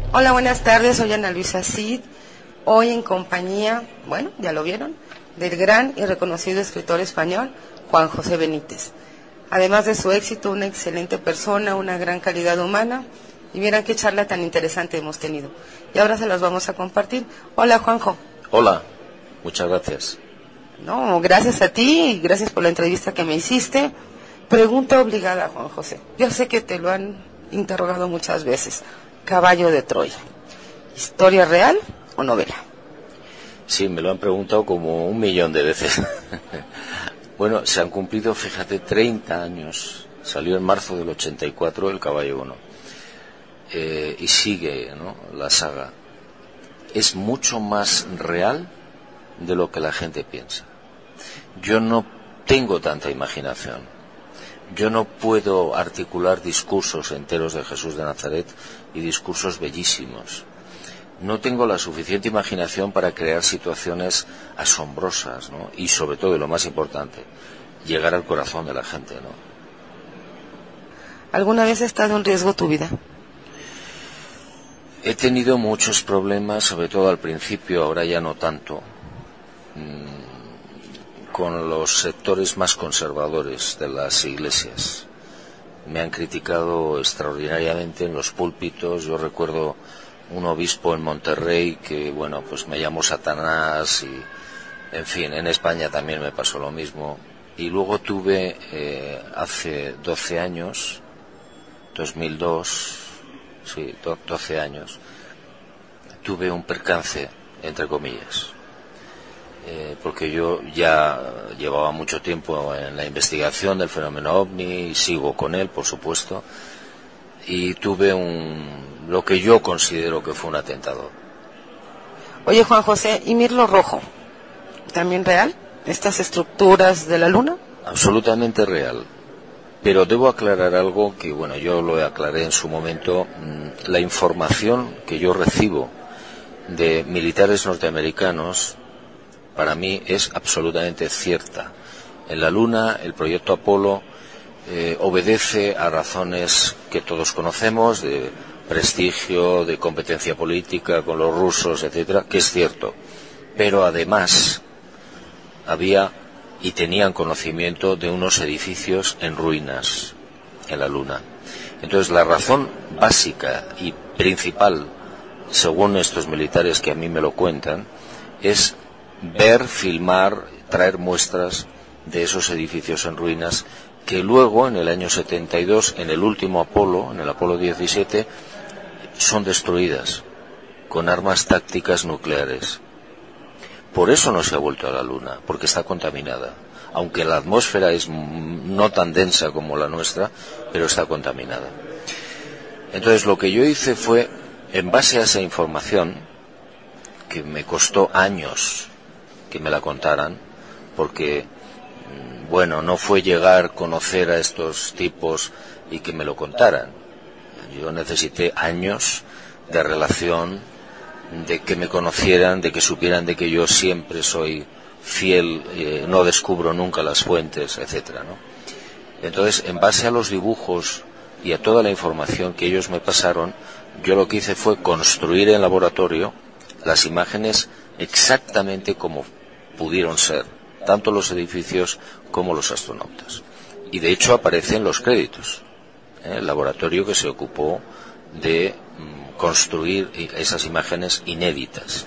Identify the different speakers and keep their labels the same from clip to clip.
Speaker 1: Hola, buenas tardes, soy Ana Luisa Cid, hoy en compañía, bueno, ya lo vieron, del gran y reconocido escritor español Juan José Benítez. Además de su éxito, una excelente persona, una gran calidad humana, y miren qué charla tan interesante hemos tenido. Y ahora se las vamos a compartir. Hola, Juanjo.
Speaker 2: Hola, muchas gracias.
Speaker 1: No, gracias a ti y gracias por la entrevista que me hiciste. Pregunta obligada, Juan José. Yo sé que te lo han interrogado muchas veces. Caballo de Troya, ¿historia real o novela?
Speaker 2: Sí, me lo han preguntado como 1.000.000 de veces. Bueno, se han cumplido, fíjate, 30 años. Salió en marzo del 84 El Caballo 1. Y sigue, ¿no?, la saga. Es mucho más real de lo que la gente piensa. Yo no tengo tanta imaginación. Yo no puedo articular discursos enteros de Jesús de Nazaret y discursos bellísimos. No tengo la suficiente imaginación para crear situaciones asombrosas, ¿no? Y sobre todo, y lo más importante, llegar al corazón de la gente, ¿no?
Speaker 1: ¿Alguna vez ha estado en riesgo tu vida?
Speaker 2: He tenido muchos problemas, sobre todo al principio, ahora ya no tanto, con los sectores más conservadores de las iglesias. Me han criticado extraordinariamente en los púlpitos. Yo recuerdo un obispo en Monterrey que, bueno, pues me llamó Satanás y, en fin, en España también me pasó lo mismo. Y luego tuve, hace 12 años, 2002, sí, 12 años, tuve un percance, entre comillas. Porque yo ya llevaba mucho tiempo en la investigación del fenómeno OVNI y sigo con él, por supuesto, y tuve lo que yo considero que fue un atentado.
Speaker 1: Oye, Juan José, ¿y Mirlo Rojo? ¿También real? ¿Estas estructuras de la luna?
Speaker 2: Absolutamente real. Pero debo aclarar algo que, bueno, yo lo aclaré en su momento. La información que yo recibo de militares norteamericanos, para mí es absolutamente cierta. En la Luna, el proyecto Apolo obedece a razones que todos conocemos, de prestigio, de competencia política con los rusos, etcétera, que es cierto. Pero además había y tenían conocimiento de unos edificios en ruinas en la Luna. Entonces, la razón básica y principal, según estos militares que a mí me lo cuentan, es ver, filmar, traer muestras de esos edificios en ruinas que luego, en el año 72, en el último Apolo, en el Apolo 17, son destruidas con armas tácticas nucleares. Por eso no se ha vuelto a la Luna, porque está contaminada. Aunque la atmósfera es no tan densa como la nuestra, pero está contaminada. Entonces, lo que yo hice fue, en base a esa información, que me costó años que me la contaran, porque, bueno, no fue llegar, conocer a estos tipos y que me lo contaran. Yo necesité años de relación, de que me conocieran, de que supieran de que yo siempre soy fiel, no descubro nunca las fuentes, etcétera, ¿no? Entonces, en base a los dibujos y a toda la información que ellos me pasaron, yo lo que hice fue construir en laboratorio las imágenes exactamente como pudieron ser, tanto los edificios como los astronautas. Y de hecho aparecen los créditos. El laboratorio que se ocupó de construir esas imágenes inéditas.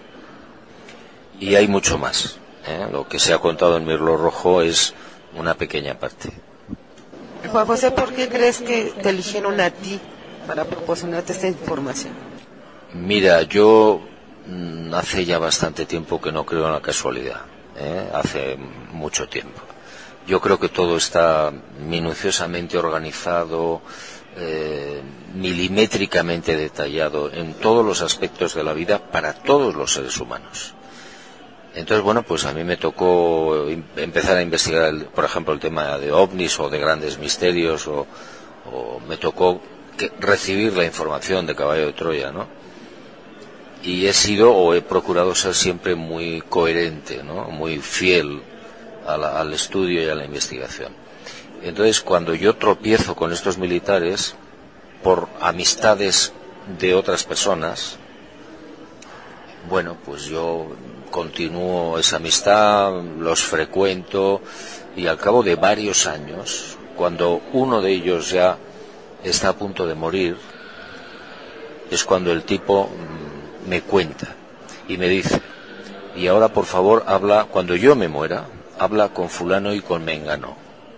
Speaker 2: Y hay mucho más. Lo que se ha contado en Mirlo Rojo es una pequeña parte.
Speaker 1: Juan José, ¿por qué crees que te eligieron a ti para proporcionarte esta información?
Speaker 2: Mira, yo hace ya bastante tiempo que no creo en la casualidad. Hace mucho tiempo. Yo creo que todo está minuciosamente organizado, milimétricamente detallado en todos los aspectos de la vida para todos los seres humanos. Entonces, bueno, pues a mí me tocó empezar a investigar, por ejemplo, el tema de ovnis o de grandes misterios, o me tocó recibir la información de Caballo de Troya, ¿no? Y he procurado ser siempre muy coherente, ¿no?, muy fiel al estudio y a la investigación. Entonces, cuando yo tropiezo con estos militares, por amistades de otras personas, bueno, pues yo continúo esa amistad, los frecuento, y al cabo de varios años, cuando uno de ellos ya está a punto de morir, es cuando el tipo me cuenta y me dice: y ahora por favor habla, cuando yo me muera, habla con fulano y con mengano.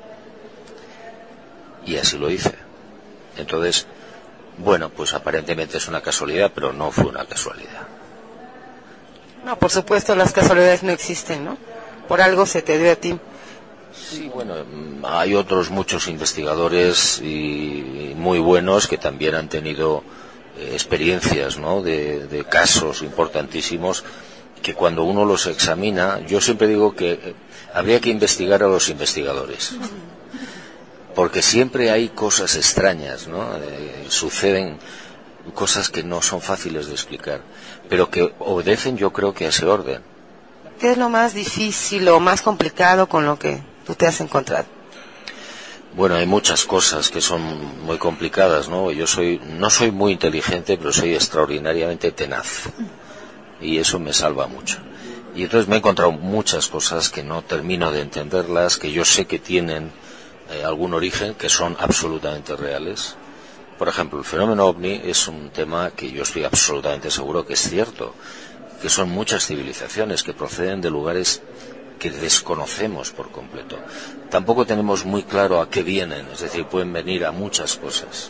Speaker 2: Y así lo hice. Entonces, bueno, pues aparentemente es una casualidad, pero no fue una casualidad.
Speaker 1: No, por supuesto, las casualidades no existen, ¿no? Por algo se te dio a ti.
Speaker 2: Sí, bueno, hay otros muchos investigadores y muy buenos que también han tenido experiencias, ¿no?, de casos importantísimos que cuando uno los examina, yo siempre digo que habría que investigar a los investigadores, porque siempre hay cosas extrañas, ¿no? Suceden cosas que no son fáciles de explicar, pero que obedecen, yo creo, que a ese orden.
Speaker 1: ¿Qué es lo más difícil o más complicado con lo que tú te has encontrado?
Speaker 2: Bueno, hay muchas cosas que son muy complicadas, ¿no? No soy muy inteligente, pero soy extraordinariamente tenaz, y eso me salva mucho. Y entonces me he encontrado muchas cosas que no termino de entenderlas, que yo sé que tienen algún origen, que son absolutamente reales. Por ejemplo, el fenómeno ovni es un tema que yo estoy absolutamente seguro que es cierto, que son muchas civilizaciones que proceden de lugares que desconocemos por completo. Tampoco tenemos muy claro a qué vienen, es decir, pueden venir a muchas cosas.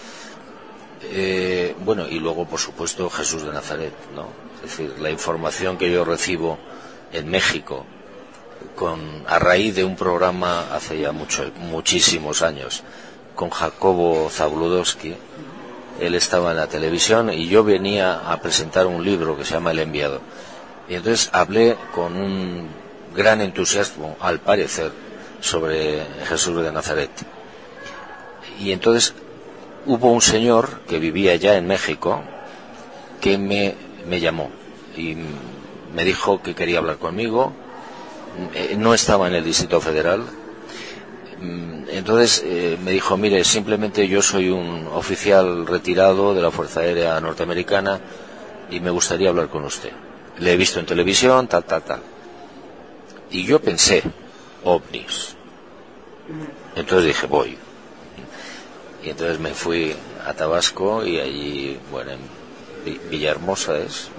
Speaker 2: Bueno, y luego, por supuesto, Jesús de Nazaret, ¿no? Es decir, la información que yo recibo en México, a raíz de un programa hace ya muchísimos años, con Jacobo Zabludowski. Él estaba en la televisión y yo venía a presentar un libro que se llama El Enviado. Y entonces hablé con un gran entusiasmo, al parecer, sobre Jesús de Nazaret. Y entonces hubo un señor que vivía ya en México que me llamó y me dijo que quería hablar conmigo. No estaba en el Distrito Federal. Entonces me dijo: mire, simplemente yo soy un oficial retirado de la Fuerza Aérea Norteamericana y me gustaría hablar con usted. Le he visto en televisión, tal. Y yo pensé, ovnis. Entonces dije, voy. Y entonces me fui a Tabasco y allí, bueno, en Villahermosa,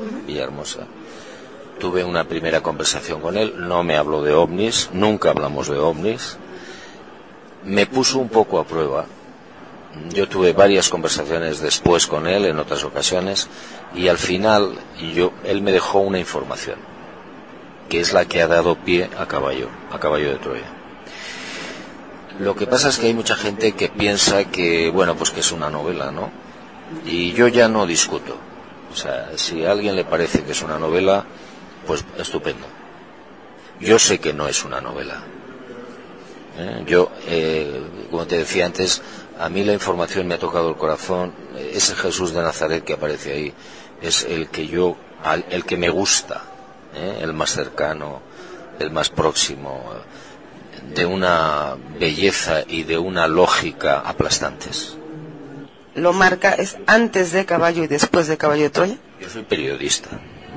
Speaker 2: tuve una primera conversación con él. No me habló de ovnis, nunca hablamos de ovnis. Me puso un poco a prueba. Yo tuve varias conversaciones después con él en otras ocasiones y al final él me dejó una información que es la que ha dado pie a Caballo de Troya. Lo que pasa es que hay mucha gente que piensa que, bueno, pues que es una novela, ¿no? Y yo ya no discuto. O sea, si a alguien le parece que es una novela, pues estupendo. Yo sé que no es una novela. Yo, como te decía antes, a mí la información me ha tocado el corazón. Ese Jesús de Nazaret que aparece ahí es el que me gusta, el más cercano, el más próximo, de una belleza y de una lógica aplastantes.
Speaker 1: ¿Lo marca es antes de Caballo y después de Caballo de Troya?
Speaker 2: Yo soy periodista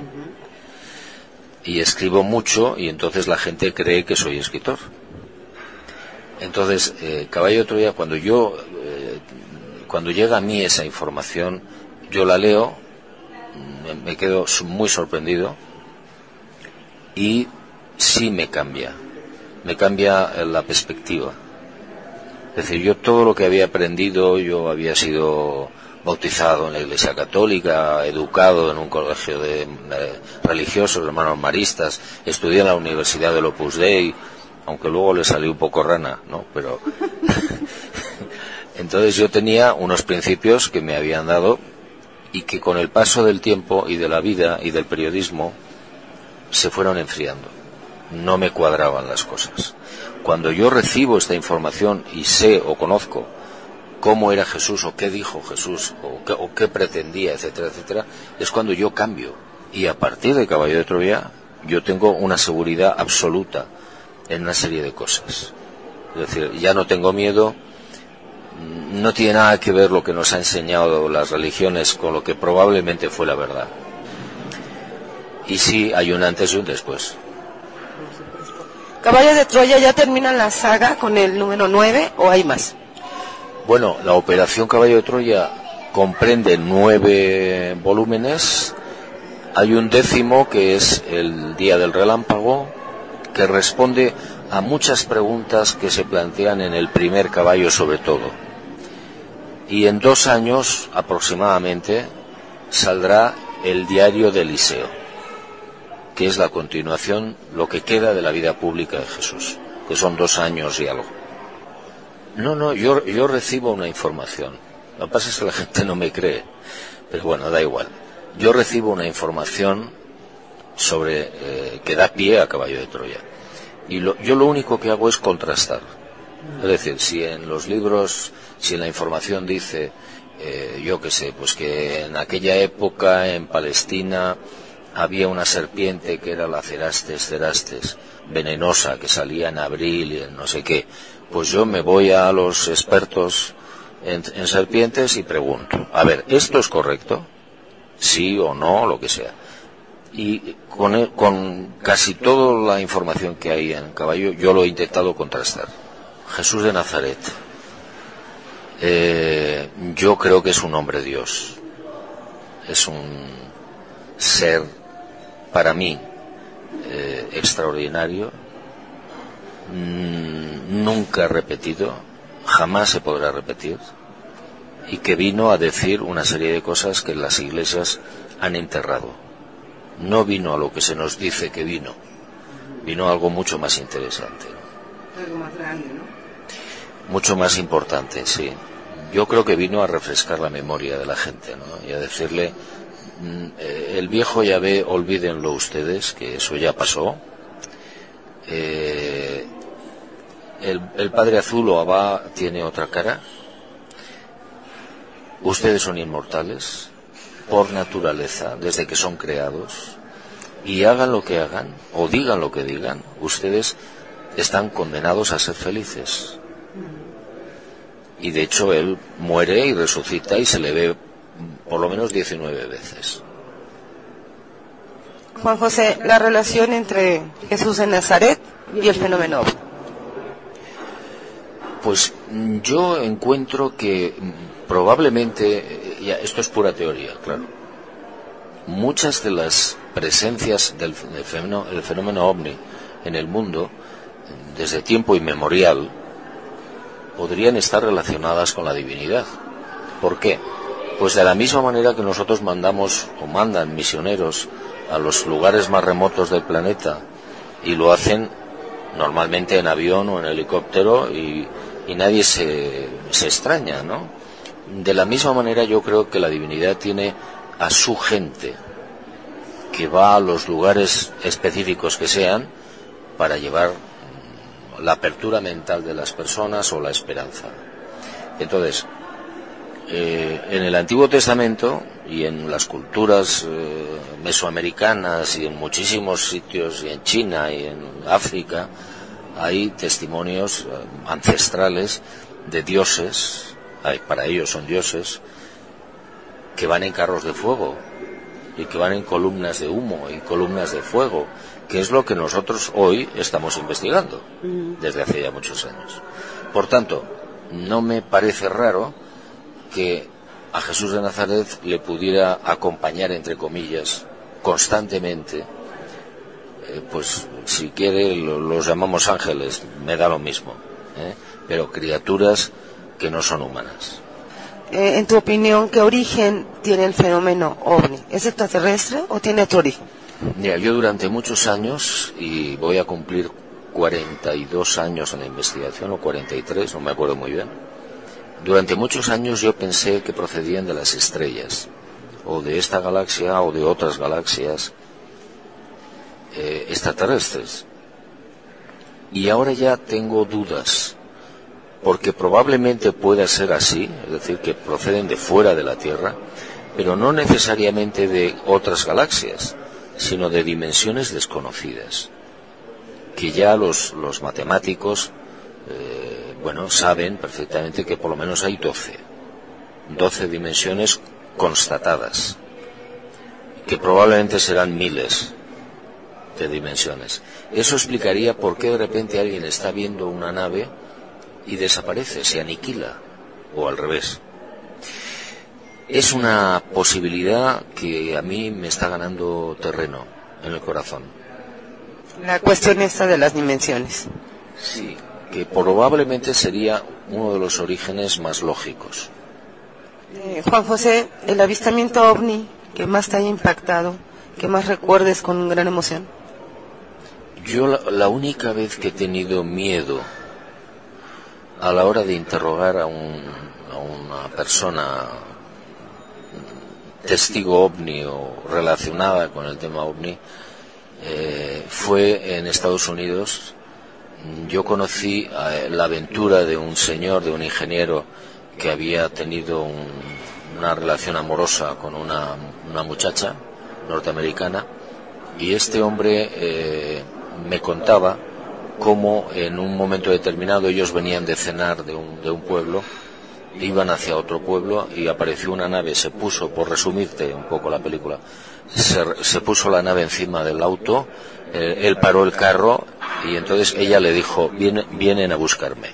Speaker 2: y escribo mucho, y entonces la gente cree que soy escritor. Entonces, Caballo de Troya, cuando llega a mí esa información, yo la leo, me quedo muy sorprendido y sí me cambia la perspectiva. Es decir, yo todo lo que había aprendido, yo había sido bautizado en la Iglesia Católica, educado en un colegio de religiosos, hermanos maristas, estudié en la Universidad del Opus Dei, aunque luego le salió un poco rana, ¿no? Pero entonces yo tenía unos principios que me habían dado y que con el paso del tiempo y de la vida y del periodismo se fueron enfriando. No me cuadraban las cosas. Cuando yo recibo esta información y sé o conozco cómo era Jesús o qué dijo Jesús o qué pretendía, etcétera, etcétera, es cuando yo cambio. Y a partir de Caballo de Troya yo tengo una seguridad absoluta en una serie de cosas. Es decir, ya no tengo miedo, no tiene nada que ver lo que nos ha enseñado las religiones con lo que probablemente fue la verdad. Y sí, hay un antes y un después.
Speaker 1: ¿Caballo de Troya ya termina la saga con el número 9 o hay más?
Speaker 2: Bueno, la Operación Caballo de Troya comprende 9 volúmenes. Hay un 10º que es el Día del Relámpago, que responde a muchas preguntas que se plantean en el primer caballo sobre todo. Y en 2 años aproximadamente saldrá el Diario de Eliseo, que es la continuación, lo que queda de la vida pública de Jesús, que son 2 años y algo. No, yo recibo una información. Lo que pasa es que la gente no me cree, pero bueno, da igual. Yo recibo una información sobre que da pie a Caballo de Troya. Y yo lo único que hago es contrastar. Es decir, si en los libros, si en la información dice, yo qué sé, pues que en aquella época en Palestina había una serpiente que era la Cerastes, venenosa, que salía en abril y en no sé qué, pues yo me voy a los expertos en serpientes y pregunto, a ver, ¿esto es correcto? Sí o no, lo que sea. Y con casi toda la información que hay en Caballo, yo lo he intentado contrastar. Jesús de Nazaret, yo creo que es un hombre Dios. Es un ser, para mí, extraordinario, nunca repetido, jamás se podrá repetir, y que vino a decir una serie de cosas que las iglesias han enterrado. No vino a lo que se nos dice que vino a algo mucho más interesante.
Speaker 1: Algo más grande, ¿no?
Speaker 2: Mucho más importante, sí. Yo creo que vino a refrescar la memoria de la gente, ¿no? Y a decirle, el viejo Yahvé, olvídenlo ustedes, que eso ya pasó. El Padre Azul o Abba tiene otra cara. Ustedes son inmortales por naturaleza, desde que son creados, y hagan lo que hagan, o digan lo que digan, ustedes están condenados a ser felices. Y de hecho él muere y resucita y se le ve por lo menos 19 veces.
Speaker 1: Juan José, la relación entre Jesús de Nazaret y el fenómeno.
Speaker 2: Pues yo encuentro que probablemente, esto es pura teoría, claro, muchas de las presencias del fenómeno ovni en el mundo, desde tiempo inmemorial, podrían estar relacionadas con la divinidad. ¿Por qué? Pues de la misma manera que nosotros mandamos o mandan misioneros a los lugares más remotos del planeta, y lo hacen normalmente en avión o en helicóptero, y nadie se extraña, ¿no? De la misma manera yo creo que la divinidad tiene a su gente que va a los lugares específicos que sean para llevar la apertura mental de las personas o la esperanza. Entonces, en el Antiguo Testamento y en las culturas mesoamericanas y en muchísimos sitios, y en China y en África, hay testimonios ancestrales de dioses, para ellos son dioses, que van en carros de fuego y que van en columnas de humo y columnas de fuego, que es lo que nosotros hoy estamos investigando desde hace ya muchos años. Por tanto, no me parece raro que a Jesús de Nazaret le pudiera acompañar, entre comillas, constantemente, pues si quiere los llamamos ángeles, me da lo mismo, pero criaturas que no son humanas.
Speaker 1: En tu opinión, ¿qué origen tiene el fenómeno ovni? ¿Es extraterrestre o tiene otro origen?
Speaker 2: Mira, yo durante muchos años, y voy a cumplir 42 años en la investigación, o 43, no me acuerdo muy bien, durante muchos años yo pensé que procedían de las estrellas, o de esta galaxia o de otras galaxias extraterrestres. Y ahora ya tengo dudas, porque probablemente pueda ser así, es decir, que proceden de fuera de la Tierra, pero no necesariamente de otras galaxias, sino de dimensiones desconocidas, que ya los matemáticos bueno, saben perfectamente que por lo menos hay 12 dimensiones constatadas, que probablemente serán miles de dimensiones. Eso explicaría por qué de repente alguien está viendo una nave y desaparece, se aniquila, o al revés. Es una posibilidad que a mí me está ganando terreno en el corazón.
Speaker 1: La cuestión esta de las dimensiones.
Speaker 2: Sí, que probablemente sería uno de los orígenes más lógicos.
Speaker 1: Juan José, el avistamiento ovni que más te haya impactado, que más recuerdes con gran emoción.
Speaker 2: Yo la única vez que he tenido miedo a la hora de interrogar a una persona testigo ovni o relacionada con el tema ovni fue en Estados Unidos. Yo conocí la aventura de un señor, de un ingeniero que había tenido una relación amorosa con una muchacha norteamericana, y este hombre me contaba cómo en un momento determinado ellos venían de cenar de un pueblo, iban hacia otro pueblo y apareció una nave, se puso, por resumirte un poco la película, se puso la nave encima del auto, él paró el carro y entonces ella le dijo, vienen a buscarme.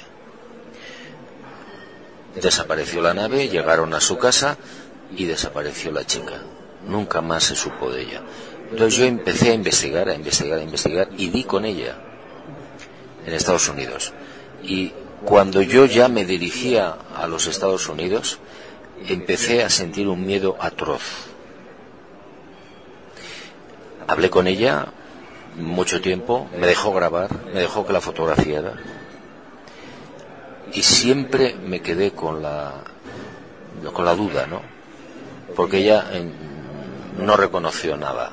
Speaker 2: Desapareció la nave, llegaron a su casa y desapareció la chica. Nunca más se supo de ella. Entonces yo empecé a investigar y di con ella en Estados Unidos. Y cuando yo ya me dirigía a los Estados Unidos, empecé a sentir un miedo atroz. Hablé con ella mucho tiempo, me dejó grabar, me dejó que la fotografiara, y siempre me quedé con la duda, ¿no? Porque ella no reconoció nada,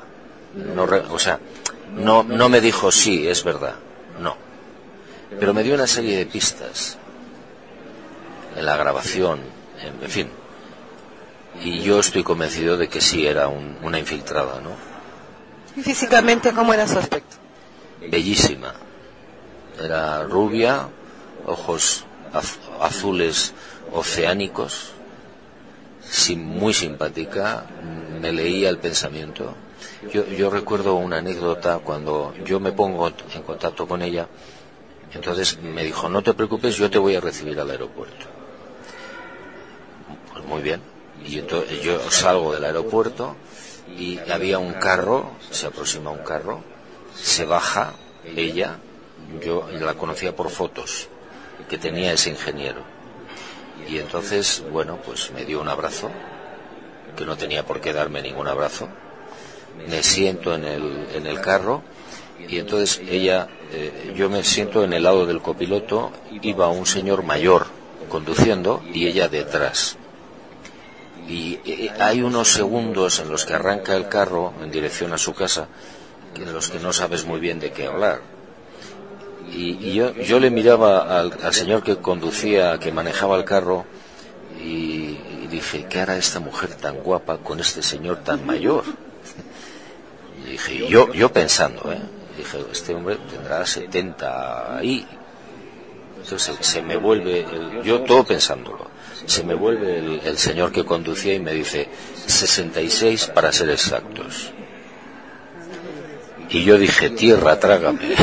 Speaker 2: no me dijo sí, es verdad, no, pero me dio una serie de pistas en la grabación, en fin, y yo estoy convencido de que sí era una infiltrada, ¿no?
Speaker 1: ¿Y físicamente cómo era su aspecto?
Speaker 2: Bellísima, era rubia, ojos azules oceánicos, muy simpática, me leía el pensamiento. Yo recuerdo una anécdota cuando yo me pongo en contacto con ella, entonces me dijo, no te preocupes, yo te voy a recibir al aeropuerto. Pues muy bien, y entonces yo salgo del aeropuerto y había un carro, se aproxima un carro, se baja ella, yo la conocía por fotos que tenía ese ingeniero, y entonces, bueno, pues me dio un abrazo, que no tenía por qué darme ningún abrazo, me siento en el carro, y entonces ella, yo me siento en el lado del copiloto, iba un señor mayor conduciendo y ella detrás, y hay unos segundos en los que arranca el carro en dirección a su casa, en los que no sabes muy bien de qué hablar. Y yo le miraba al señor que conducía, que manejaba el carro, y dije, ¿qué hará esta mujer tan guapa con este señor tan mayor? Y dije, yo pensando, dije, este hombre tendrá 70 ahí. Entonces se me vuelve, yo todo pensándolo, se me vuelve el señor que conducía y me dice, 66 para ser exactos. Y yo dije, tierra, trágame.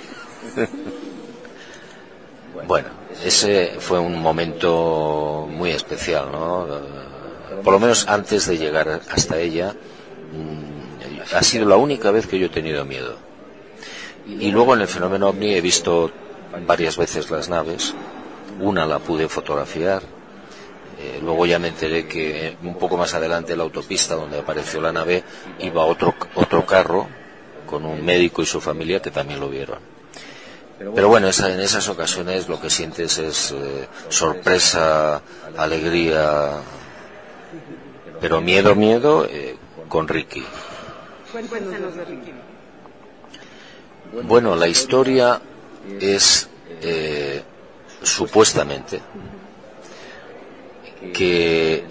Speaker 2: Bueno, ese fue un momento muy especial, ¿no? Por lo menos antes de llegar hasta ella, ha sido la única vez que yo he tenido miedo. Y luego en el fenómeno ovni he visto varias veces las naves, una la pude fotografiar, luego ya me enteré que un poco más adelante en la autopista donde apareció la nave iba otro carro con un médico y su familia que también lo vieron. Pero bueno, en esas ocasiones lo que sientes es sorpresa, alegría, pero miedo, con Ricky.
Speaker 1: Cuéntanos de Ricky.
Speaker 2: Bueno, la historia es supuestamente que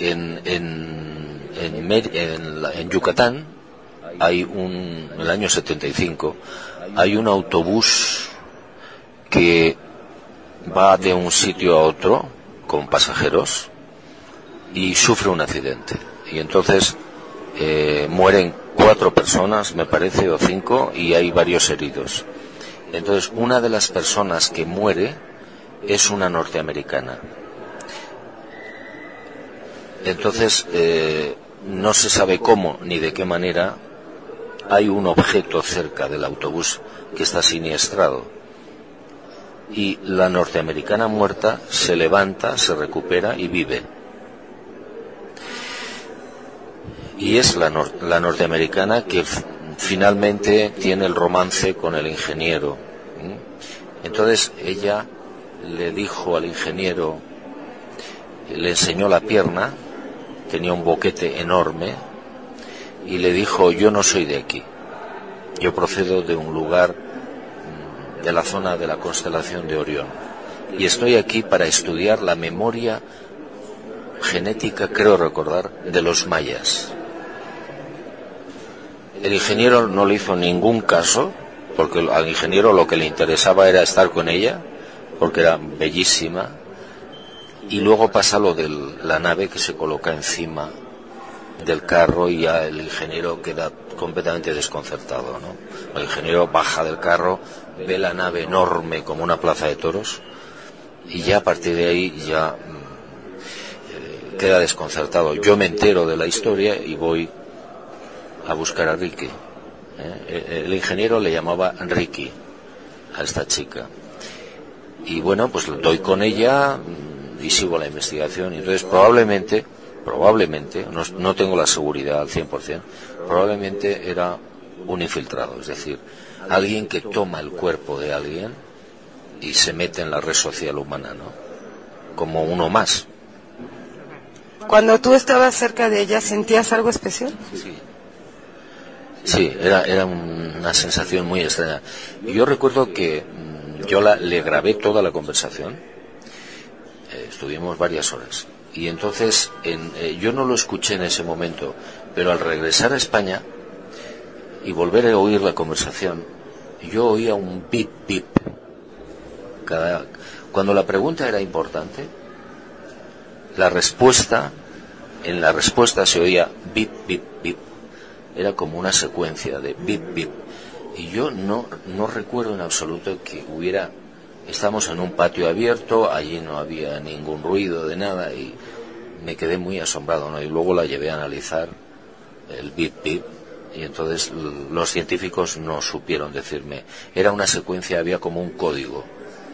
Speaker 2: en Yucatán hay en el año 75 hay un autobús que va de un sitio a otro con pasajeros y sufre un accidente. Y entonces mueren 4 personas, me parece, o 5, y hay varios heridos. Entonces, una de las personas que muere es una norteamericana. Entonces, no se sabe cómo ni de qué manera hay un objeto cerca del autobús que está siniestrado. Y la norteamericana muerta se levanta, se recupera y vive. Y es la norteamericana que finalmente tiene el romance con el ingeniero. Entonces ella le dijo al ingeniero, le enseñó la pierna, tenía un boquete enorme, y le dijo: yo no soy de aquí, yo procedo de un lugar de la zona de la constelación de Orión, y estoy aquí para estudiar la memoria genética, creo recordar, de los mayas. El ingeniero no le hizo ningún caso, porque al ingeniero lo que le interesaba era estar con ella, porque era bellísima. Y luego pasa lo de la nave que se coloca encima del carro y ya el ingeniero queda completamente desconcertado, ¿no? El ingeniero baja del carro, ve la nave enorme como una plaza de toros y ya a partir de ahí ya queda desconcertado. Yo me entero de la historia y voy a buscar a Ricky. El ingeniero le llamaba Ricky a esta chica. Y bueno, pues doy con ella y sigo la investigación. Y entonces probablemente, no tengo la seguridad al 100%, probablemente era un infiltrado, es decir, alguien que toma el cuerpo de alguien y se mete en la red social humana, ¿no? Como uno más.
Speaker 1: Cuando tú estabas cerca de ella, ¿sentías algo especial?
Speaker 2: Sí, era una sensación muy extraña. Yo recuerdo que yo le grabé toda la conversación, estuvimos varias horas, y entonces yo no lo escuché en ese momento, pero al regresar a España y volver a oír la conversación, yo oía un bip bip. Cuando la pregunta era importante, en la respuesta se oía bip bip bip. Era como una secuencia de bip bip. Y yo no recuerdo en absoluto que estamos en un patio abierto, allí no había ningún ruido de nada, y me quedé muy asombrado, ¿no? Y luego la llevé a analizar el bip bip, y entonces los científicos no supieron decirme. Era una secuencia, había como un código,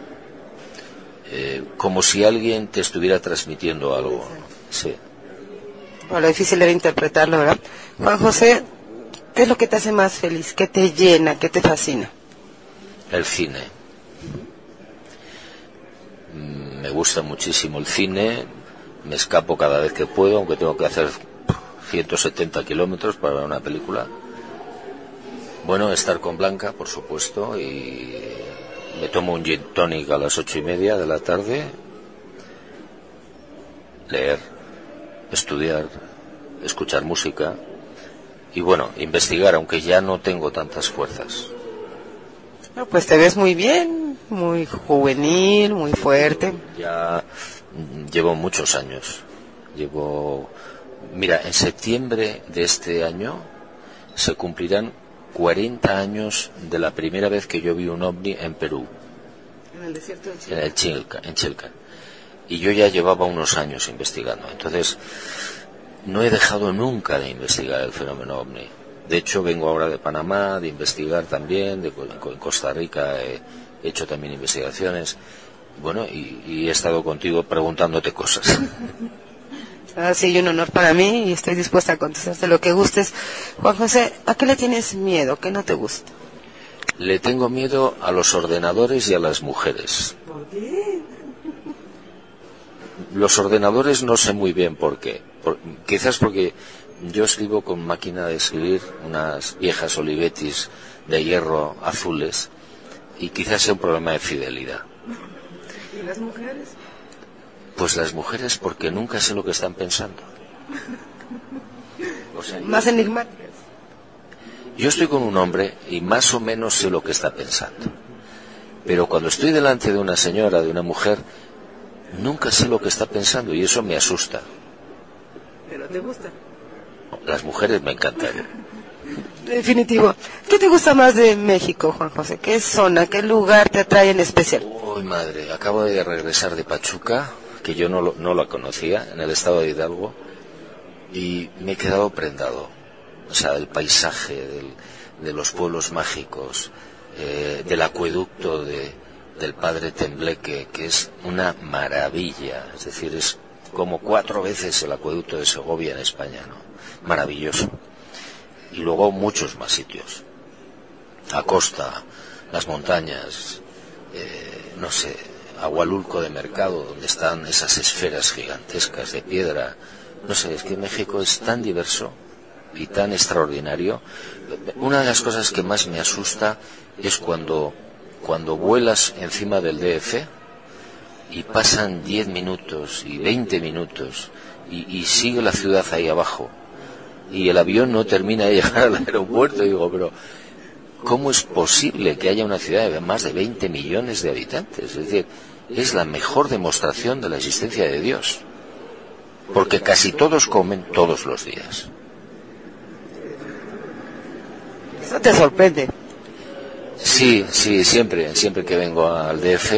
Speaker 2: como si alguien te estuviera transmitiendo algo. Sí.
Speaker 1: Bueno, lo difícil era interpretarlo, ¿verdad? Juan José, ¿qué es lo que te hace más feliz? ¿Qué te llena? ¿Qué te fascina?
Speaker 2: El cine. Me gusta muchísimo el cine, me escapo cada vez que puedo, aunque tengo que hacer 170 kilómetros para ver una película. Bueno, estar con Blanca, por supuesto, y me tomo un gin tonic a las 8:30 de la tarde, leer, estudiar, escuchar música y bueno, investigar, aunque ya no tengo tantas fuerzas.
Speaker 1: No, pues te ves muy bien, muy juvenil, muy fuerte.
Speaker 2: Ya llevo muchos años. Mira, en septiembre de este año se cumplirán 40 años de la primera vez que yo vi un ovni en Perú.
Speaker 1: En el desierto de Chilca.
Speaker 2: En Chilca. Y yo ya llevaba unos años investigando. Entonces, no he dejado nunca de investigar el fenómeno ovni. De hecho, vengo ahora de Panamá, de investigar también, en Costa Rica he hecho también investigaciones. Bueno, y he estado contigo preguntándote cosas.
Speaker 1: Sí, un honor para mí y estoy dispuesta a contestarte lo que gustes. Juan José, ¿a qué le tienes miedo? ¿Qué no te gusta?
Speaker 2: Le tengo miedo a los ordenadores y a las mujeres.
Speaker 1: ¿Por qué?
Speaker 2: Los ordenadores no sé muy bien por qué. Quizás porque yo escribo con máquina de escribir, unas viejas Olivettis de hierro azules, y quizás sea un problema de fidelidad.
Speaker 1: ¿Y las mujeres?
Speaker 2: Pues las mujeres porque nunca sé lo que están pensando. O sea,
Speaker 1: más enigmáticas.
Speaker 2: Yo estoy con un hombre y más o menos sé lo que está pensando. Pero cuando estoy delante de una señora, de una mujer, nunca sé lo que está pensando y eso me asusta.
Speaker 1: ¿Pero te gusta?
Speaker 2: Las mujeres me encantan.
Speaker 1: Definitivo. ¿Qué te gusta más de México, Juan José? ¿Qué zona, qué lugar te atrae en especial?
Speaker 2: Uy, madre, acabo de regresar de Pachuca, que yo no la conocía, en el estado de Hidalgo, y me he quedado prendado. O sea, del paisaje, de los pueblos mágicos, del acueducto del padre Tembleque, que es una maravilla. Es decir, es como 4 veces el acueducto de Segovia en España, ¿no? Maravilloso. Y luego muchos más sitios. La costa, las montañas, no sé, Agualulco de Mercado, donde están esas esferas gigantescas de piedra. No sé, es que México es tan diverso y tan extraordinario. Una de las cosas que más me asusta es cuando vuelas encima del DF y pasan 10 minutos y 20 minutos y sigue la ciudad ahí abajo y el avión no termina de llegar al aeropuerto. Y digo, pero ¿cómo es posible que haya una ciudad de más de 20 millones de habitantes? Es decir, es la mejor demostración de la existencia de Dios, porque casi todos comen todos los días.
Speaker 1: Eso te sorprende.
Speaker 2: Sí, siempre que vengo al DF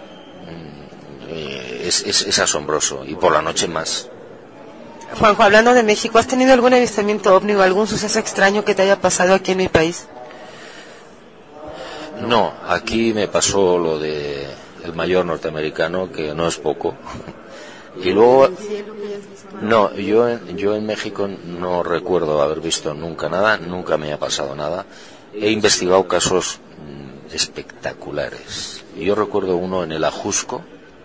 Speaker 2: es asombroso, y por la noche más.
Speaker 1: Juanjo, hablando de México, ¿has tenido algún avistamiento ovni o algún suceso extraño que te haya pasado aquí en mi país?
Speaker 2: No, aquí me pasó lo de el mayor norteamericano, que no es poco. Y luego, no, yo en México no recuerdo haber visto nunca nada, nunca me ha pasado nada. He investigado casos espectaculares. Yo recuerdo uno en el Ajusco,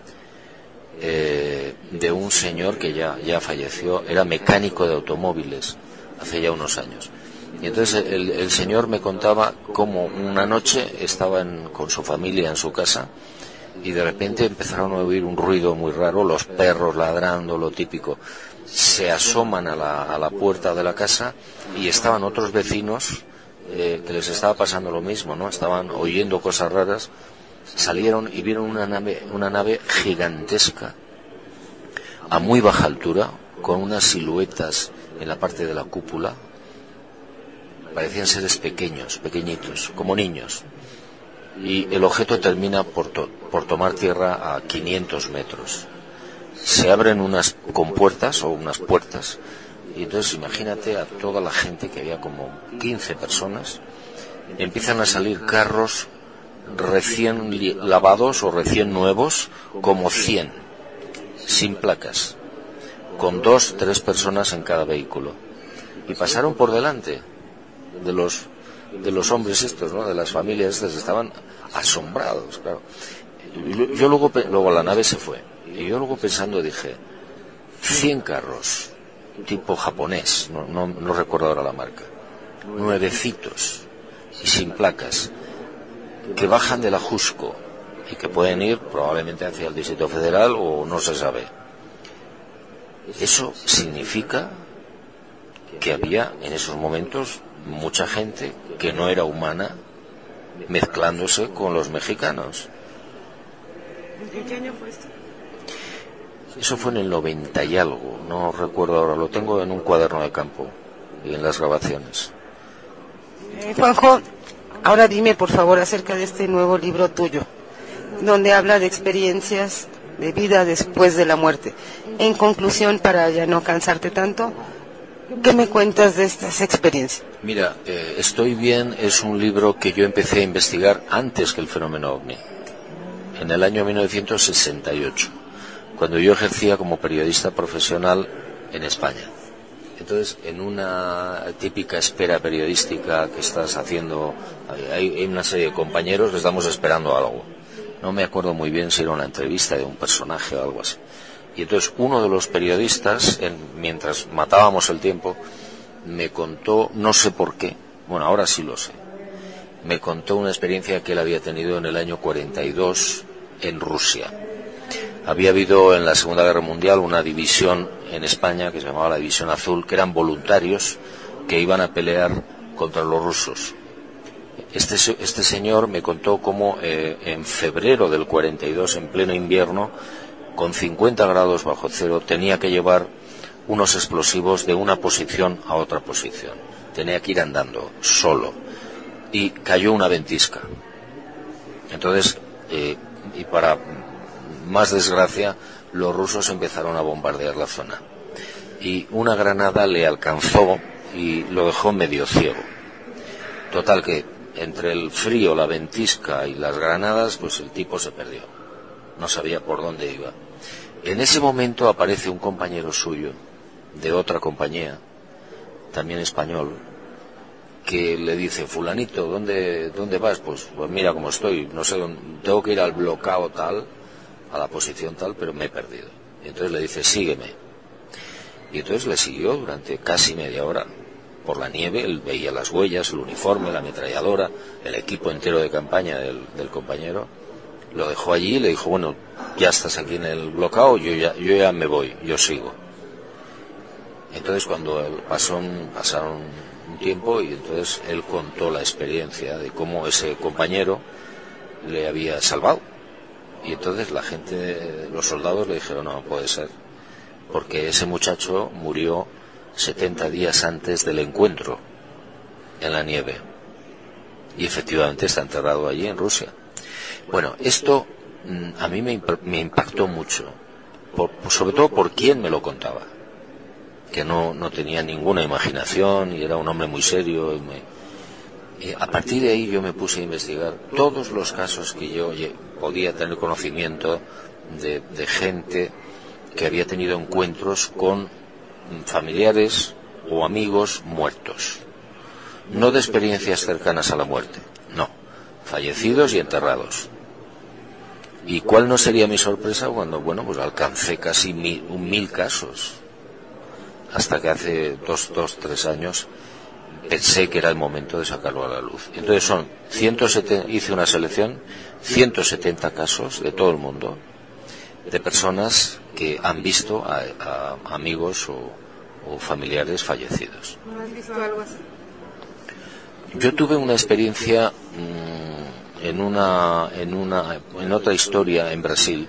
Speaker 2: de un señor que ya falleció, era mecánico de automóviles, hace ya unos años. Y entonces el señor me contaba cómo una noche estaba con su familia en su casa y de repente empezaron a oír un ruido muy raro, los perros ladrando, lo típico. Se asoman a la puerta de la casa y estaban otros vecinos que les estaba pasando lo mismo, ¿no? Estaban oyendo cosas raras. Salieron y vieron una nave gigantesca a muy baja altura, con unas siluetas en la parte de la cúpula. Parecían seres pequeñitos, como niños. Y el objeto termina por tomar tierra a 500 metros. Se abren unas compuertas o unas puertas, y entonces imagínate a toda la gente, que había como 15 personas, empiezan a salir carros recién lavados o recién nuevos, como 100, sin placas, con 2-3 personas en cada vehículo, y pasaron por delante de los hombres estos, ¿no? De las familias estas. Estaban asombrados, claro. Yo luego la nave se fue, y yo luego pensando dije, 100 carros tipo japonés, no recuerdo ahora la marca, nuevecitos y sin placas, que bajan del Ajusco y que pueden ir probablemente hacia el Distrito Federal o no se sabe. Eso significa que había en esos momentos mucha gente que no era humana mezclándose con los mexicanos.
Speaker 1: ¿En qué año fue esto?
Speaker 2: Eso fue en el 90 y algo, no recuerdo ahora, lo tengo en un cuaderno de campo y en las grabaciones.
Speaker 1: Juanjo, ahora dime por favor acerca de este nuevo libro tuyo, donde habla de experiencias de vida después de la muerte. En conclusión, para ya no cansarte tanto, ¿qué me cuentas de estas experiencias?
Speaker 2: Mira, Estoy bien es un libro que yo empecé a investigar antes que el fenómeno OVNI, en el año 1968, cuando yo ejercía como periodista profesional en España. Entonces, en una típica espera periodística que estás haciendo, hay una serie de compañeros que estamos esperando algo. No me acuerdo muy bien si era una entrevista de un personaje o algo así. Y entonces uno de los periodistas, mientras matábamos el tiempo, me contó, no sé por qué, bueno, ahora sí lo sé, me contó una experiencia que él había tenido en el año 42 en Rusia. Había habido en la Segunda Guerra Mundial una división en España que se llamaba la División Azul, que eran voluntarios que iban a pelear contra los rusos. Este señor me contó cómo en febrero del 42, en pleno invierno, con 50 grados bajo cero, tenía que llevar unos explosivos de una posición a otra posición. Tenía que ir andando, solo. Y cayó una ventisca. Entonces, y para más desgracia, los rusos empezaron a bombardear la zona. Y una granada le alcanzó y lo dejó medio ciego. Total que entre el frío, la ventisca y las granadas, pues el tipo se perdió. No sabía por dónde iba. En ese momento aparece un compañero suyo, de otra compañía, también español, que le dice: fulanito, ¿dónde vas? Pues mira cómo estoy, no sé dónde, tengo que ir al bloqueo tal, a la posición tal, pero me he perdido. Y entonces le dice: sígueme. Y entonces le siguió durante casi media hora por la nieve. Él veía las huellas, el uniforme, la ametralladora, el equipo entero de campaña del compañero. Lo dejó allí y le dijo: bueno, ya estás aquí en el bloqueo, yo ya me voy, yo sigo. Entonces cuando pasaron un tiempo, y entonces él contó la experiencia de cómo ese compañero le había salvado. Y entonces la gente, los soldados le dijeron: no puede ser, porque ese muchacho murió 70 días antes del encuentro en la nieve, y efectivamente está enterrado allí en Rusia. Bueno, esto a mí me impactó mucho, sobre todo por quién me lo contaba, que no tenía ninguna imaginación y era un hombre muy serio. Y a partir de ahí yo me puse a investigar todos los casos que yo podía tener conocimiento de gente que había tenido encuentros con familiares o amigos muertos. No de experiencias cercanas a la muerte, no, fallecidos y enterrados. ¿Y cuál no sería mi sorpresa cuando, bueno, pues alcancé casi 1000 casos? Hasta que hace 3 años pensé que era el momento de sacarlo a la luz. Entonces hice una selección, 170 casos de todo el mundo, de personas que han visto a amigos o familiares fallecidos.
Speaker 1: ¿No has visto algo así?
Speaker 2: Yo tuve una experiencia en otra historia en Brasil.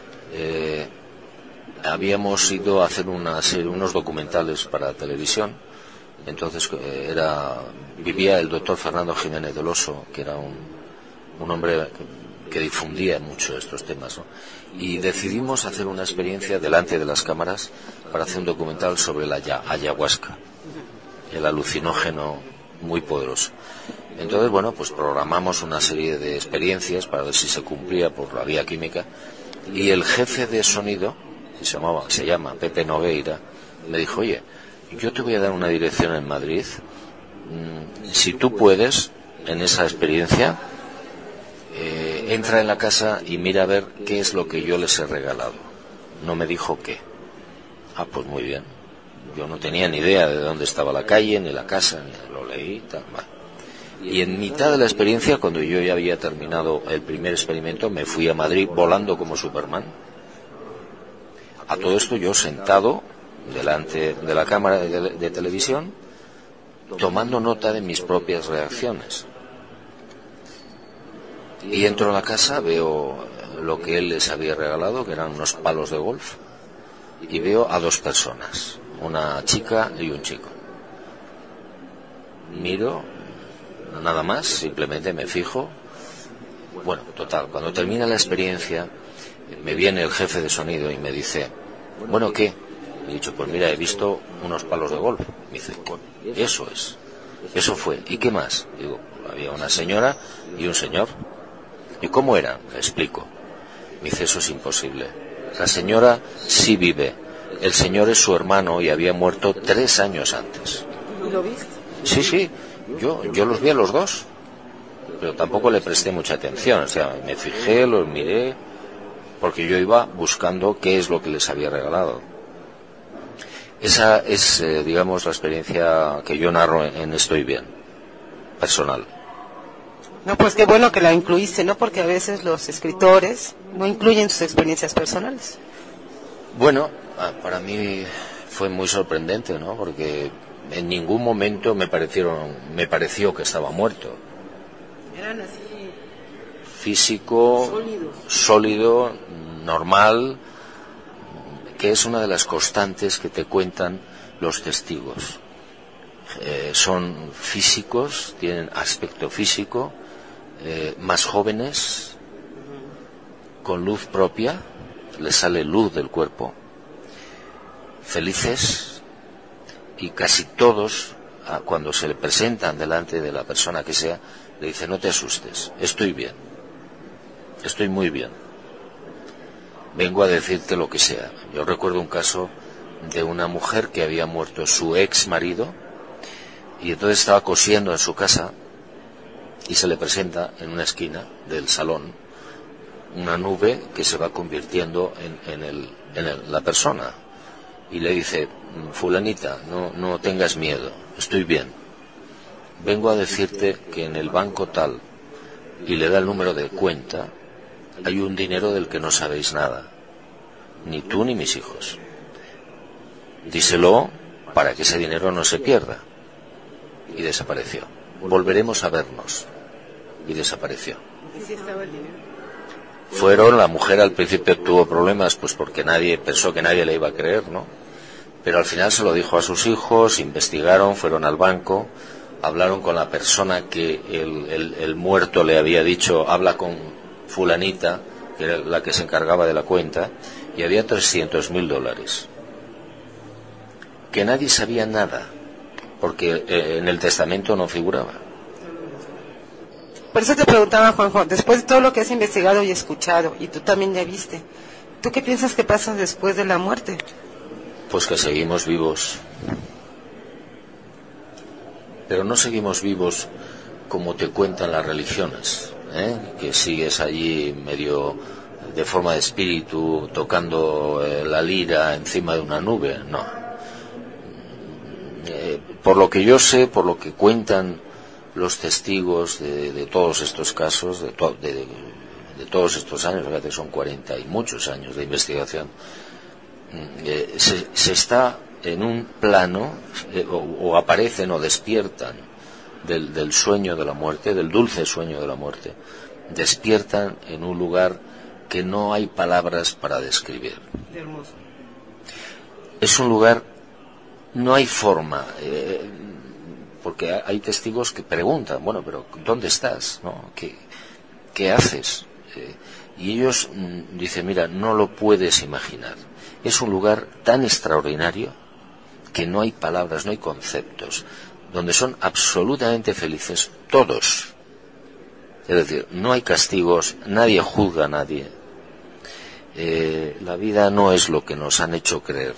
Speaker 2: Habíamos ido a hacer unos documentales para televisión. Entonces vivía el doctor Fernando Jiménez del Oso, que era un hombre que difundía mucho estos temas, ¿no? Y decidimos hacer una experiencia delante de las cámaras para hacer un documental sobre la ayahuasca, el alucinógeno muy poderoso. Entonces, bueno, pues programamos una serie de experiencias para ver si se cumplía por la vía química, y el jefe de sonido, se llama Pepe Nogueira, me dijo: oye, yo te voy a dar una dirección en Madrid, si tú puedes, en esa experiencia, entra en la casa y mira a ver qué es lo que yo les he regalado. No me dijo qué. Pues muy bien. Yo no tenía ni idea de dónde estaba la calle, ni la casa, ni lo leí, tal, mal. Y en mitad de la experiencia, cuando yo ya había terminado el primer experimento, me fui a Madrid volando como Superman. A todo esto yo sentado delante de la cámara de televisión, tomando nota de mis propias reacciones. Y entro a la casa, veo lo que él les había regalado, que eran unos palos de golf, y veo a 2 personas, una chica y un chico. Miro, nada más, simplemente me fijo. Bueno, total, cuando termina la experiencia, me viene el jefe de sonido y me dice: bueno, ¿qué? Le he dicho: pues mira, he visto unos palos de golf. Me dice: eso fue. ¿Y qué más? Digo: había una señora y un señor. ¿Y cómo era? Le explico. Me dice: eso es imposible. La señora sí vive. El señor es su hermano y había muerto 3 años antes.
Speaker 1: ¿Y lo viste?
Speaker 2: Sí. Yo los vi a los 2. Pero tampoco le presté mucha atención. O sea, me fijé, los miré, porque yo iba buscando qué es lo que les había regalado. Esa es, digamos, la experiencia que yo narro en Estoy Bien, personal.
Speaker 1: No, pues qué bueno que la incluiste, ¿no? Porque a veces los escritores no incluyen sus experiencias personales.
Speaker 2: Bueno, para mí fue muy sorprendente, ¿no? Porque en ningún momento me pareció que estaba muerto.
Speaker 1: Eran así.
Speaker 2: Físico, sólido, normal, que es una de las constantes que te cuentan los testigos. Son físicos, tienen aspecto físico, más jóvenes, con luz propia, les sale luz del cuerpo, felices, y casi todos, cuando se le presentan delante de la persona que sea, le dicen: no te asustes, estoy bien, estoy muy bien, vengo a decirte lo que sea. Yo recuerdo un caso de una mujer que había muerto su ex marido, y entonces estaba cosiendo en su casa, y se le presenta en una esquina del salón una nube que se va convirtiendo en la persona, y le dice: fulanita, no tengas miedo, estoy bien, vengo a decirte que en el banco tal, y le da el número de cuenta, hay un dinero del que no sabéis nada, ni tú ni mis hijos, díselo para que ese dinero no se pierda. Y desapareció. Volveremos a vernos. Y desapareció. La mujer al principio tuvo problemas, pues porque nadie pensó que nadie le iba a creer, ¿no? Pero al final se lo dijo a sus hijos, investigaron, fueron al banco, hablaron con la persona que el muerto le había dicho: habla con fulanita, que era la que se encargaba de la cuenta, y había $300.000, que nadie sabía nada, porque en el testamento no figuraba.
Speaker 1: Por eso te preguntaba, Juanjo, después de todo lo que has investigado y escuchado, y tú también ya viste, ¿tú qué piensas que pasa después de la muerte?
Speaker 2: Pues que seguimos vivos. Pero no seguimos vivos como te cuentan las religiones, que sigues allí medio de forma de espíritu, tocando la lira encima de una nube. No. Por lo que yo sé, por lo que cuentan los testigos de todos estos casos, de todos estos años, fíjate, son 40 y muchos años de investigación, se está en un plano, o aparecen o despiertan del sueño de la muerte, del dulce sueño de la muerte, despiertan en un lugar que no hay palabras para describir.
Speaker 1: Hermoso.
Speaker 2: Es un lugar, no hay forma, porque hay testigos que preguntan: bueno, pero ¿dónde estás? ¿No? ¿Qué haces? Y ellos dicen: mira, no lo puedes imaginar. Es un lugar tan extraordinario que no hay palabras, no hay conceptos, donde son absolutamente felices todos. Es decir, no hay castigos, nadie juzga a nadie. La vida no es lo que nos han hecho creer.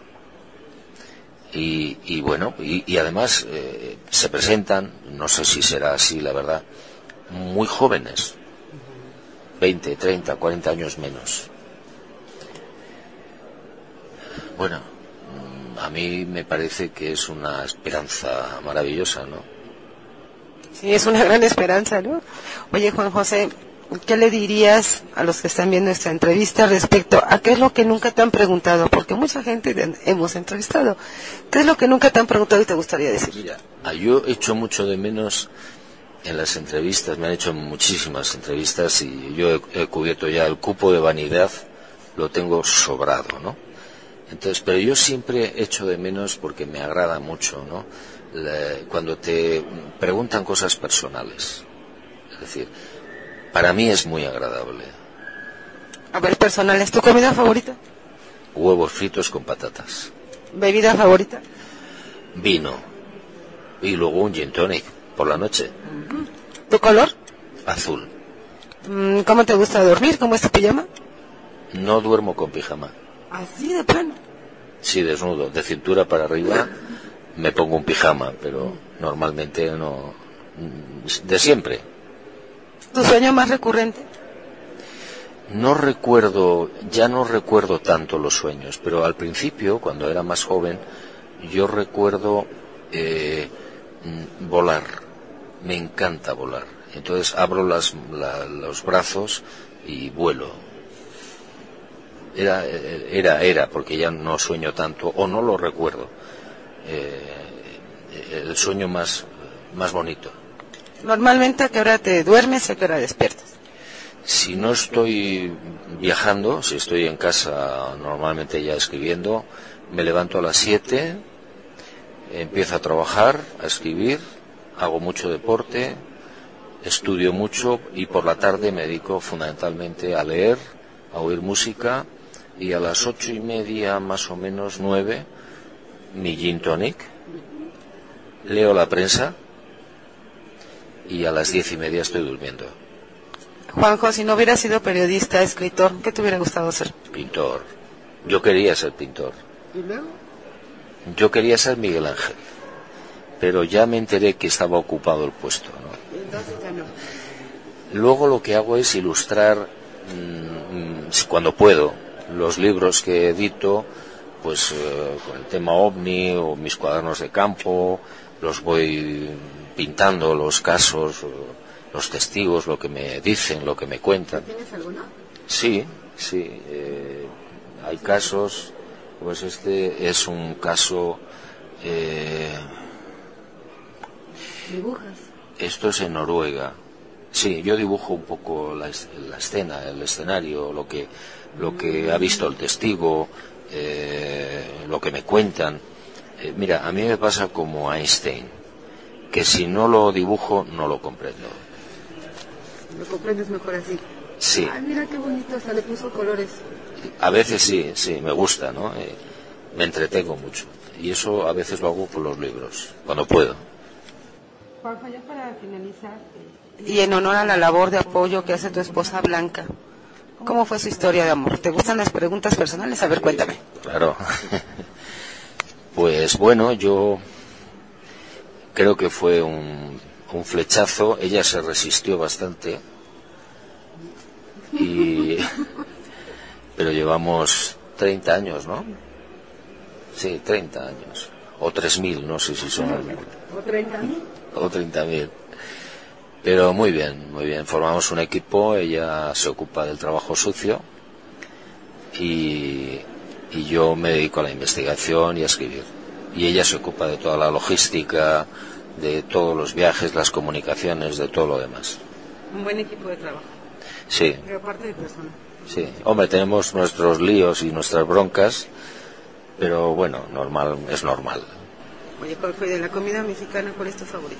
Speaker 2: Y bueno, y además se presentan, no sé si será así la verdad, muy jóvenes, 20, 30, 40 años menos. Bueno, a mí me parece que es una esperanza maravillosa, ¿no?
Speaker 1: Sí, es una gran esperanza, ¿no? Oye, Juan José, ¿qué le dirías a los que están viendo esta entrevista respecto a qué es lo que nunca te han preguntado? Porque mucha gente hemos entrevistado. ¿Qué es lo que nunca te han preguntado y te gustaría decir?
Speaker 2: Mira, yo he hecho mucho de menos en las entrevistas, me han hecho muchísimas entrevistas y yo he cubierto ya el cupo de vanidad, lo tengo sobrado, ¿no? Entonces, pero yo siempre echo de menos, porque me agrada mucho, ¿no? Cuando te preguntan cosas personales. Es decir, para mí es muy agradable.
Speaker 1: A ver, personal, ¿es tu comida favorita?
Speaker 2: Huevos fritos con patatas.
Speaker 1: ¿Bebida favorita?
Speaker 2: Vino. Y luego un gin tonic por la noche.
Speaker 1: ¿Tu color?
Speaker 2: Azul.
Speaker 1: ¿Cómo te gusta dormir? ¿Cómo es tu pijama?
Speaker 2: No duermo con pijama.
Speaker 1: ¿Así de plano?
Speaker 2: Sí, desnudo, de cintura para arriba me pongo un pijama, pero normalmente no, de siempre.
Speaker 1: ¿Tu sueño más recurrente?
Speaker 2: Ya no recuerdo tanto los sueños, pero al principio, cuando era más joven, yo recuerdo volar. Me encanta volar. Entonces abro los brazos y vuelo. Era, porque ya no sueño tanto, o no lo recuerdo. El sueño más bonito.
Speaker 1: Normalmente, ¿a qué hora te duermes y a qué hora despiertas?
Speaker 2: Si no estoy viajando, si estoy en casa normalmente ya escribiendo, me levanto a las 7, empiezo a trabajar, a escribir, hago mucho deporte, estudio mucho y por la tarde me dedico fundamentalmente a leer, a oír música y a las 8:30, más o menos 9, mi gin tonic, leo la prensa y a las 10:30 estoy durmiendo.
Speaker 1: Juanjo, si no hubieras sido periodista, escritor, ¿qué te hubiera gustado ser?
Speaker 2: Pintor. Yo quería ser pintor.
Speaker 1: ¿Y luego?
Speaker 2: Yo quería ser Miguel Ángel, pero ya me enteré que estaba ocupado el puesto, ¿no?
Speaker 1: Entonces ya no.
Speaker 2: Luego lo que hago es ilustrar, cuando puedo, los libros que edito, pues con el tema OVNI o mis cuadernos de campo, los voy pintando, los casos, los testigos, lo que me dicen, lo que me cuentan.
Speaker 1: ¿Tienes alguno?
Speaker 2: Sí, hay casos, pues este es un caso.
Speaker 1: ¿Dibujas?
Speaker 2: Esto es en Noruega. Sí, yo dibujo un poco la escena, el escenario, lo que ha visto el testigo, lo que me cuentan. Mira, a mí me pasa como a Einstein, que si no lo dibujo no lo comprendo.
Speaker 1: Lo comprendes mejor así.
Speaker 2: Sí.
Speaker 1: Ay, mira qué bonito, hasta le puso colores.
Speaker 2: A veces sí, me gusta, ¿no? Me entretengo mucho. Y eso a veces lo hago con los libros, cuando puedo.
Speaker 1: Juanjo, ya para finalizar, y en honor a la labor de apoyo que hace tu esposa Blanca, ¿cómo fue su historia de amor? ¿Te gustan las preguntas personales? A ver, cuéntame.
Speaker 2: Claro. Pues bueno, yo creo que fue un flechazo. Ella se resistió bastante. Pero llevamos 30 años, ¿no? Sí, 30 años. O 3.000, no sé si son.
Speaker 1: ¿O 30.000?
Speaker 2: O 30.000. Pero muy bien, muy bien. Formamos un equipo, ella se ocupa del trabajo sucio y yo me dedico a la investigación y a escribir. Y ella se ocupa de toda la logística, de todos los viajes, las comunicaciones, de todo lo demás.
Speaker 1: Un buen equipo de trabajo.
Speaker 2: Sí.
Speaker 1: Pero aparte de persona.
Speaker 2: Sí. Hombre, tenemos nuestros líos y nuestras broncas, pero bueno, es normal.
Speaker 1: Oye, Jorge, de la comida mexicana, ¿cuál es tu favorita?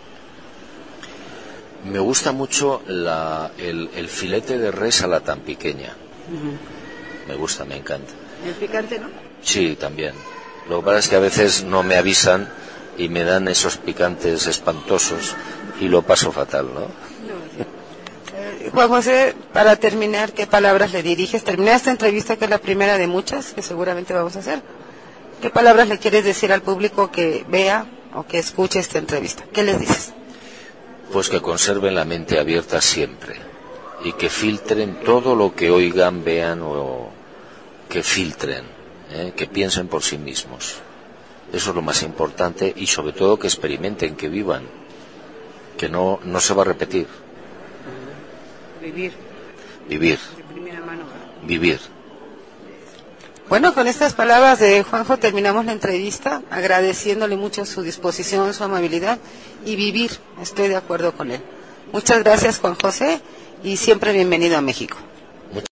Speaker 2: Me gusta mucho el filete de res a la tan pequeña. Me gusta, me encanta.
Speaker 1: ¿El picante, no?
Speaker 2: Sí, también. Lo que pasa es que a veces no me avisan y me dan esos picantes espantosos y lo paso fatal, ¿no?
Speaker 1: Juan José, para terminar, ¿qué palabras le diriges? Terminar esta entrevista, que es la primera de muchas que seguramente vamos a hacer. ¿Qué palabras le quieres decir al público que vea o que escuche esta entrevista? ¿Qué les dices?
Speaker 2: Pues que conserven la mente abierta siempre y que filtren todo lo que oigan, vean o que filtren, que piensen por sí mismos. Eso es lo más importante y sobre todo que experimenten, que vivan, que no se va a repetir.
Speaker 1: Vivir.
Speaker 2: Vivir.
Speaker 1: De primera mano.
Speaker 2: Vivir.
Speaker 1: Bueno, con estas palabras de Juanjo terminamos la entrevista, agradeciéndole mucho su disposición, su amabilidad y vivir. Estoy de acuerdo con él. Muchas gracias, Juan José, y siempre bienvenido a México.